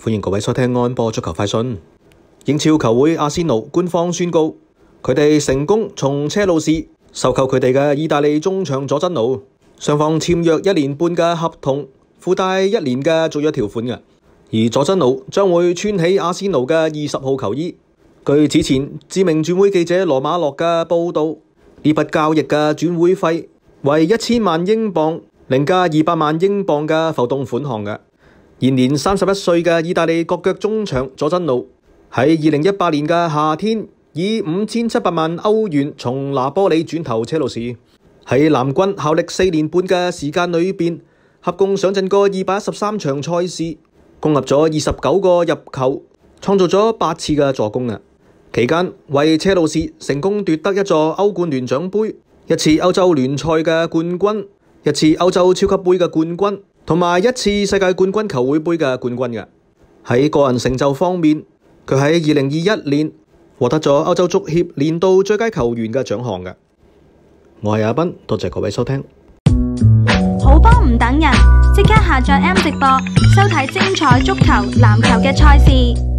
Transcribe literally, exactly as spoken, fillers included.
歡迎各位收聽安波足球快訊。英超球會阿仙奴官方宣告，佢哋成功從車路士收購佢哋嘅意大利中場佐真奴，雙方簽約一年半嘅合同，附帶一年嘅續約條款嘅。而佐真奴將會穿起阿仙奴嘅二十號球衣。據此前知名轉會記者羅馬諾嘅報道，呢筆交易嘅轉會費為一千萬英鎊，另加二百萬英鎊嘅浮動款項嘅。現年三十一歲嘅意大利國腳中場佐真奴喺二零一八年嘅夏天以五千七百萬歐元從拿波里轉投車路士，喺藍軍效力四年半嘅時間裏邊，合共上陣過二百一十三場賽事，攻入咗二十九個入球，創造咗八次嘅助攻啊！期間為車路士成功奪得一座歐冠聯獎盃、一次歐洲聯賽嘅冠軍、一次歐洲超級盃嘅冠軍，同埋一次世界冠軍球會盃嘅冠軍嘅。喺個人成就方面，佢喺二零二一年獲得咗歐洲足協年度最佳球員嘅獎項嘅。我係阿斌，多謝各位收聽。 好波唔等人，即刻下載 M 直播，收睇精彩足球、籃球嘅賽事。